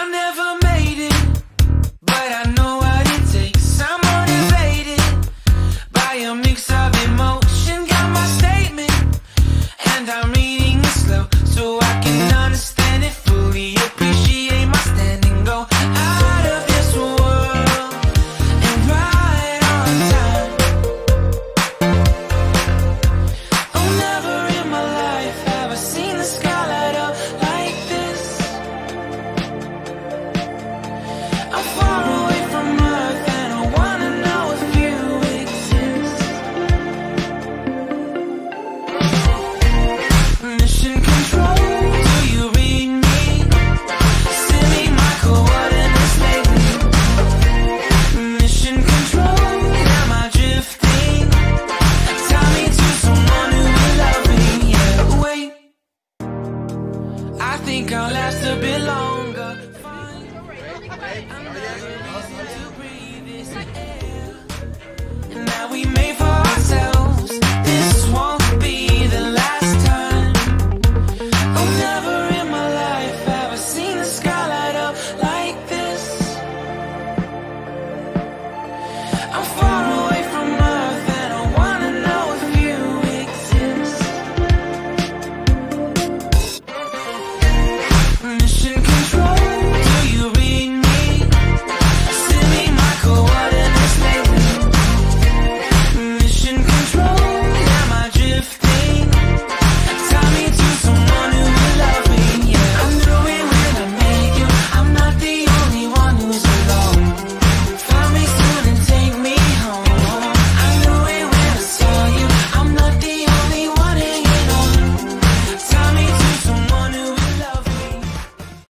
I never made it, but I know what it takes. I'm motivated by a mix of emotion. Got my statement, and I'm reading it slow so I can understand it fully. Appreciate my standing, go out of this world and right on time. Oh, never in my life have I seen the sky light up like this. I'm far away from Earth and I wanna know if you exist. Mission control, do you read me? Send me my coordinates lately. Mission control, am I drifting? Tie me to someone who will love me. Yeah, wait, I think I'll last a bit longer. Find another reason to breathe this air.